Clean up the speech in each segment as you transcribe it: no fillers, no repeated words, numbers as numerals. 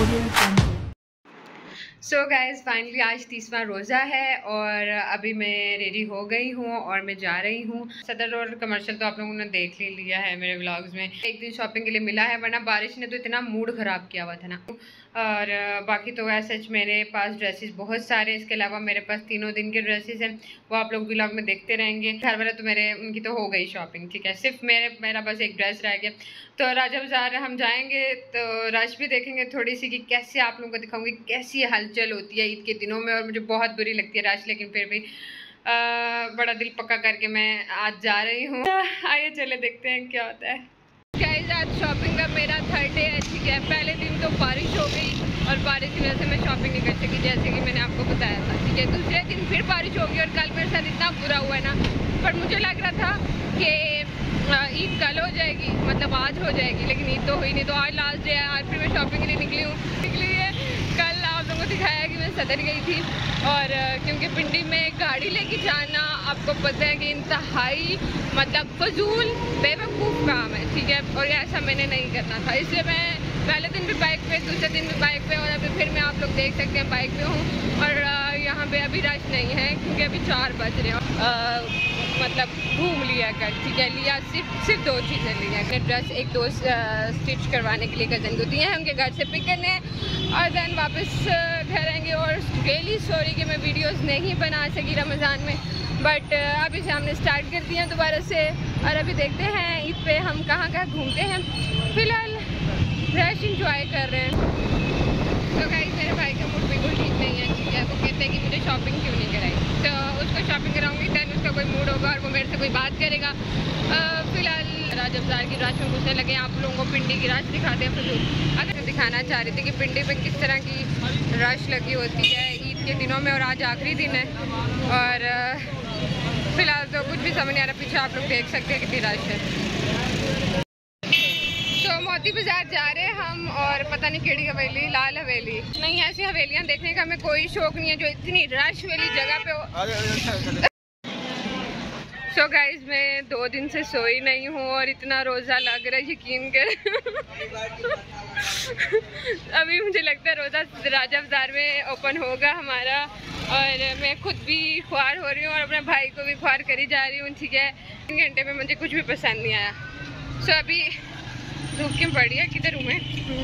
So guys finally आज 30वां रोज़ा है और अभी मैं रेडी हो गई हूँ और मैं जा रही हूँ सदर रोड। कमर्शियल तो आप लोगों ने देख ही लिया है मेरे व्लॉग्स में। एक दिन शॉपिंग के लिए मिला है, वरना बारिश ने तो इतना मूड ख़राब किया हुआ था ना। और बाकी तो ऐसे मेरे पास ड्रेसेस बहुत सारे, इसके अलावा मेरे पास 3 दिन के ड्रेसेस हैं, वो आप लोग व्लॉग में देखते रहेंगे। घर वाले तो मेरे उनकी तो हो गई शॉपिंग, ठीक है, सिर्फ मेरा बस एक ड्रेस रह गया। तो राजा बाज़ार हम जाएंगे तो रश भी देखेंगे थोड़ी सी कि कैसे आप लोगों को दिखाऊंगी कैसी हलचल होती है ईद के दिनों में। और मुझे बहुत बुरी लगती है रश, लेकिन फिर भी बड़ा दिल पक्का करके मैं आज जा रही हूँ। आइए चले देखते हैं क्या होता है। गाइस आज शॉपिंग का मेरा 3rd डे है, ठीक है। पहले दिन तो बारिश हो गई और बारिश की वजह से मैं शॉपिंग नहीं कर सकी, जैसे कि मैंने आपको बताया था, ठीक है। दूसरे दिन फिर बारिश होगी और कल मेरे साथ इतना बुरा हुआ है ना, पर मुझे लग रहा था कि ईद कल हो जाएगी, मतलब आज हो जाएगी, लेकिन ईद तो हुई नहीं। तो आज लास्ट डे है, आज फिर मैं शॉपिंग के लिए निकली है। कल आप लोगों को दिखाया कि मैं सदर गई थी, और क्योंकि पिंडी में गाड़ी लेके जाना आपको पता है कि इंतहाई मतलब फजूल बेवकूफ़ काम है, ठीक है। और ऐसा मैंने नहीं करना था, इसलिए मैं पहले दिन भी बाइक पे, दूसरे दिन भी बाइक पे, और अभी फिर मैं आप लोग देख सकते हैं बाइक पे हूँ। और यहाँ पे अभी रश नहीं है क्योंकि अभी 4 बज रहे हैं। मतलब घूम लिया कर, ठीक है। लिया सिर्फ 2 चीज़ें ली हैं। ड्रेस एक दोस्त स्टिच करवाने के लिए कज़न को दिए हैं, उनके घर से पिक करने हैं और देन वापस घर आएंगे। और रियली सॉरी कि मैं वीडियोस नहीं बना सकी रमज़ान में, बट अभी से हमने स्टार्ट कर दिया दोबारा से। और अभी देखते हैं ईद पे हम कहाँ घूमते हैं। फ़िलहाल फ्रेश इंजॉय कर रहे हैं। तो गाइस मेरे भाई का मूड बिल्कुल ठीक नहीं है, ठीक है। वो कहते हैं कि मुझे शॉपिंग क्यों नहीं कराई, तो उसको शॉपिंग कराऊंगी, दैन उसका कोई मूड होगा और वो मेरे से कोई बात करेगा। फ़िलहाल राजा बाज़ार की राश में घुसने लगे। आप लोगों को पिंडी की राश दिखाते हैं फजूल। अगर मैं दिखाना चाह रही थी कि पिंडी में किस तरह की रश लगी होती है ईद के दिनों में, और आज आखिरी दिन है। और फ़िलहाल तो कुछ भी समझ नहीं आ रहा, पीछे आप लोग देख सकते हैं कितनी रश है। मोती बाजार जा रहे हैं हम, और पता नहीं केड़ी हवेली, लाल हवेली नहीं, ऐसी हवेलियां देखने का हमें कोई शौक नहीं है जो इतनी रश वाली जगह पे हो। सो गाइस मैं 2 दिन से सोई नहीं हूँ और इतना रोज़ा लग रहा है, यकीन कर। अभी मुझे लगता है रोज़ा राजा बाज़ार में ओपन होगा हमारा, और मैं खुद भी ख्वार हो रही हूँ और अपने भाई को भी ख्वार करी जा रही हूँ, ठीक है। 3 घंटे में मुझे कुछ भी पसंद नहीं आया। सो अभी धूप क्यों पड़ी है, किधर हूँ मैं?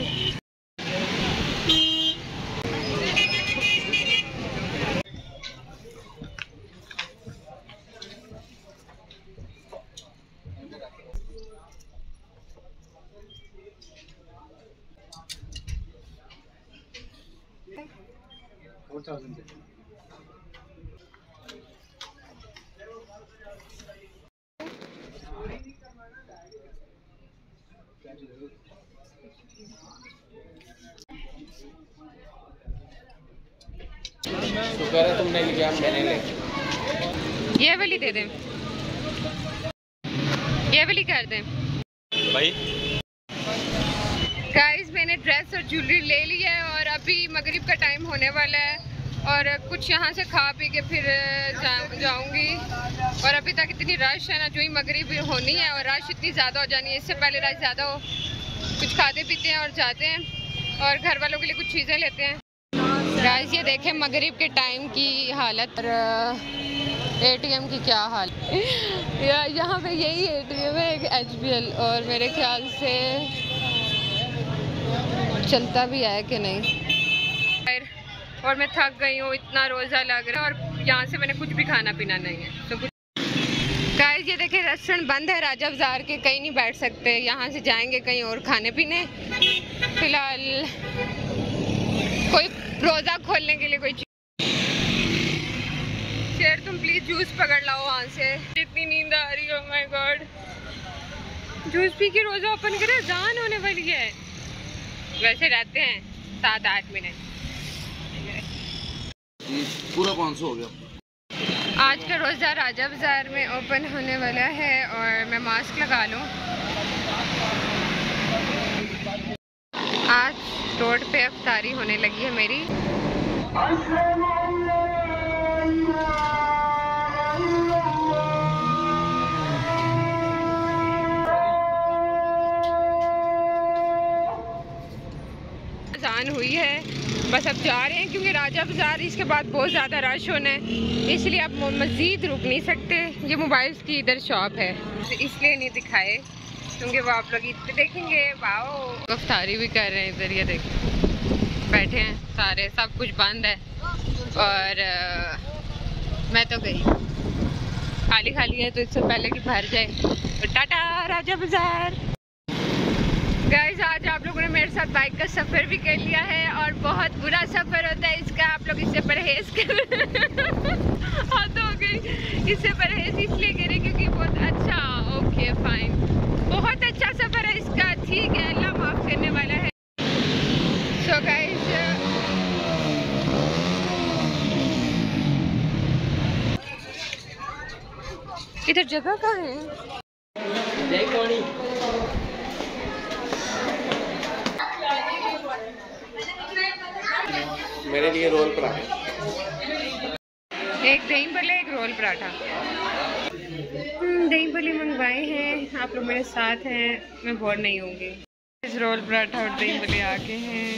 शुक्र है तुमने लिया, मैंने ले। ये वाली दे दें, ये वाली कर दें भाई। गाइस मैंने ड्रेस और ज्वेलरी ले ली है और अभी मगरिब का टाइम होने वाला है, और कुछ यहाँ से खा पी के फिर जाऊँगी। और अभी तक इतनी रश है ना, जो ही मगरिब होनी है और रश इतनी ज़्यादा हो जानी है, इससे पहले रश ज़्यादा हो, कुछ खाते पीते हैं और जाते हैं और घर वालों के लिए कुछ चीज़ें लेते हैं। गाइस ये देखें मगरिब के टाइम की हालत, और ATM की क्या हाल। यहाँ पे यही ATM है, एक HBL, और मेरे ख्याल से चलता भी है कि नहीं। और मैं थक गई हूँ, इतना रोज़ा लग रहा है, और यहाँ से मैंने कुछ भी खाना पीना नहीं है। तो गाइस ये देखें रेस्टोरेंट बंद है राजा बाज़ार के, कहीं नहीं बैठ सकते। यहाँ से जाएंगे कहीं और खाने पीने। फ़िलहाल कोई रोज़ा खोलने के लिए कोई शेर, तुम प्लीज़ जूस पकड़ लाओ वहाँ से, इतनी नींद आ रही है। ओह माय गॉड, जूस पी के रोज़ा ओपन करे, अज़ान होने वाली है। वैसे रहते हैं 7-8 मिनट। पूरा 500 हो गया। आज का रोज़ा राजा बाज़ार में ओपन होने वाला है, और मैं मास्क लगा लूँ। आज रोड पे अफ्तारी होने लगी है मेरी। अजान हुई है, बस अब जा रहे हैं क्योंकि राजा बाज़ार इसके बाद बहुत ज़्यादा रश होना है, इसलिए आप मज़ीद रुक नहीं सकते। ये मोबाइल्स की इधर शॉप है, इसलिए नहीं दिखाए क्योंकि वो आप लोग ईद पे देखेंगे। वाओ, इफ्तारी भी कर रहे हैं इधर, ये देखें बैठे हैं सारे, सब कुछ बंद है और मैं तो गई, खाली खाली है तो इससे पहले कि भर जाए। तो टाटा राजा बाज़ार। गाइस, आज आप लोगों ने मेरे साथ बाइक का सफ़र भी कर लिया है और बहुत बुरा सफ़र होता है इसका, आप लोग इससे परहेज कर हाथ हो गई, इससे परहेज इसलिए करें क्योंकि बहुत अच्छा, ओके फाइन, बहुत अच्छा सफ़र है इसका, ठीक है, अल्लाह माफ़ करने वाला है। सो गाइस, इधर जगह कहाँ है? मेरे लिए रोल पराठा, एक दही भल्ले, एक रोल पराठा। दही भल्ले मंगवाए हैं, आप लोग मेरे साथ हैं, मैं बोर नहीं होंगी। इस रोल पराठा और दही भल्ले आके हैं।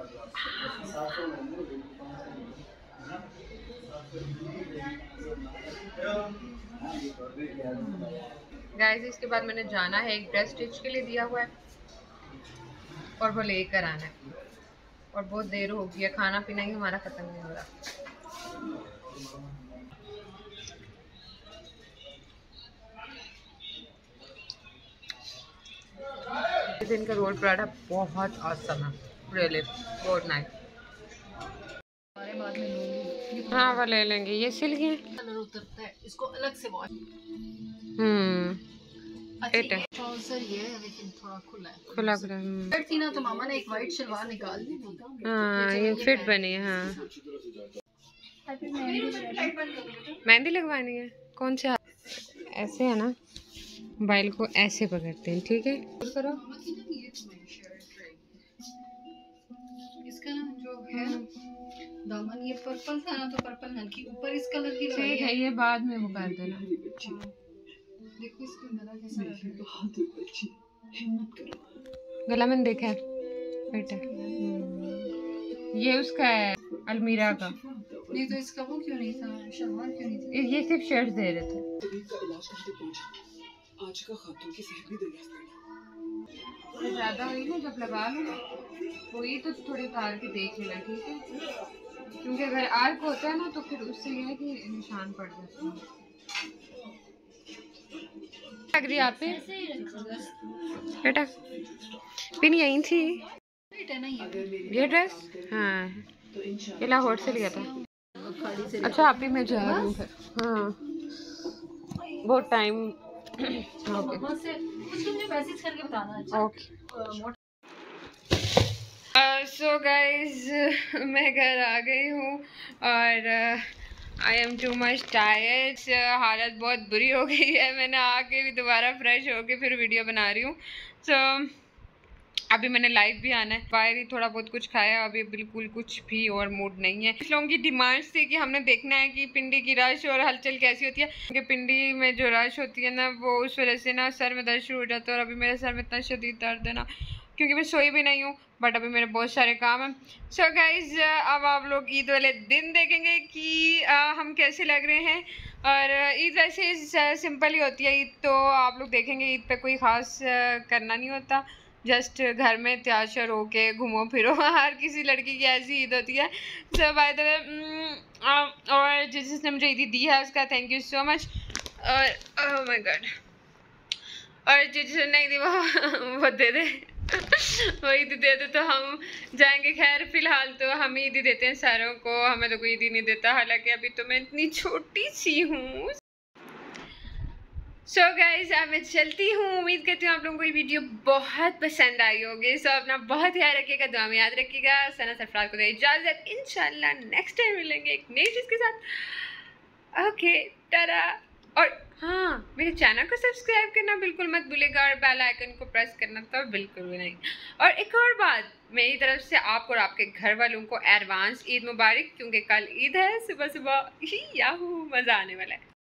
गाइस, इसके बाद मैंने जाना है, एक ड्रेस स्टिच के लिए दिया हुआ है और वो लेकर आना है और बहुत देर हो गई है, खाना पीना ही हमारा ख़त्म नहीं हो रहा। इस दिन का रोल पराठा बहुत ऑसम है, रियली बहुत नाइस। हाँ, वो ले लेंगे, ये सिल्क है, कलर उतरता है, इसको अलग से वॉश। ट्राउजर ये है लेकिन थोड़ा खुला है, खुला थी ना, तो मामा ने एक वाइट शलवार निकाल दी थी। हाँ, ये फिट बनी है। हाँ, मेहंदी लगवानी है, कौन से ऐसे है ना, मोबाइल को ऐसे पकड़ते हैं, ठीक है, करो। इसका जो है दामन ये पर्पल था ना, तो पर्पल हल्की ऊपर इस कलर की ठीक है, ये बाद में वो कर देना। देखो इसका गला कैसा है, गला मैंने देखा है बेटा, ये उसका है अलमीरा का। नहीं तो इसका वो क्यों नहीं था, शलवार क्यों नहीं थी? ये सिर्फ शर्ट दे रहे थे। आज का खातून की सेहत भी दरियाफ्त थोड़ी ज़्यादा हुई ना, जब लगा लो हुई तो थोड़ी उतार के देख लेना, ठीक है, क्योंकि अगर आर्क होता है ना तो फिर उससे ये है कि निशान पड़ जाता है। लग रही आप पे बेटा, पिन यहीं थी ये ड्रेस। हाँ, ये लाहौर से लिया था। अच्छा, आप ही मैं जा रही हूँ फिर। हाँ, बहुत टाइम। ओके। सो गाइज, मैं घर आ गई हूँ और I am too much tired, हालत बहुत बुरी हो गई है। मैंने आके भी दोबारा फ्रेश होके फिर वीडियो बना रही हूँ। सो अभी मैंने लाइव भी आना है, बाहर ही थोड़ा बहुत कुछ खाया, अभी बिल्कुल कुछ भी और मूड नहीं है। इस लोगों की डिमांड्स थी कि हमने देखना है कि पिंडी की रश और हलचल कैसी होती है, क्योंकि पिंडी में जो रश होती है ना, वो उस वजह से ना सर में दर्द शुरू हो जाता है। और अभी मेरे सर में इतना शदीद दर्द है ना, क्योंकि मैं सोई भी नहीं हूँ, बट अभी मेरे बहुत सारे काम हैं। सो गाइज, अब आप लोग ईद वाले दिन देखेंगे कि हम कैसे लग रहे हैं। और ईद वैसे सिंपल ही होती है ईद, तो आप लोग देखेंगे ईद पे कोई ख़ास करना नहीं होता, जस्ट घर में तैयार श्यार होके घूमो फिरो। हर किसी लड़की की ऐसी ईद होती है। सो बाय द वे, और जिसने मुझे ईद दी है उसका थैंक यू सो मच। और ओह माय गॉड, और जिसने नहीं दी वो दे दे वो ईद दे दे तो हम जाएंगे। खैर फिलहाल तो हम ईद ही देते हैं सारों को, हमें तो कोई ईद ही नहीं देता, हालांकि अभी तो मैं इतनी छोटी सी हूँ। सो गाइज, अब मैं चलती हूँ। उम्मीद करती हूँ आप लोगों को ये वीडियो बहुत पसंद आई होगी। सो अपना बहुत ख्याल रखिएगा, दुआ में याद रखिएगा। सना सरफराज को दे इजाज़त, इंशाल्लाह नेक्स्ट टाइम मिलेंगे एक नई चीज़ के साथ। Okay, tata. और हाँ, मेरे चैनल को सब्सक्राइब करना बिल्कुल मत भूलिएगा और बेल आइकन को प्रेस करना तो बिल्कुल भी नहीं। और एक और बात, मेरी तरफ से आपको और आपके घर वालों को एडवांस ईद मुबारक, क्योंकि कल ईद है। सुबह सुबह याहू, मज़ा आने वाला है।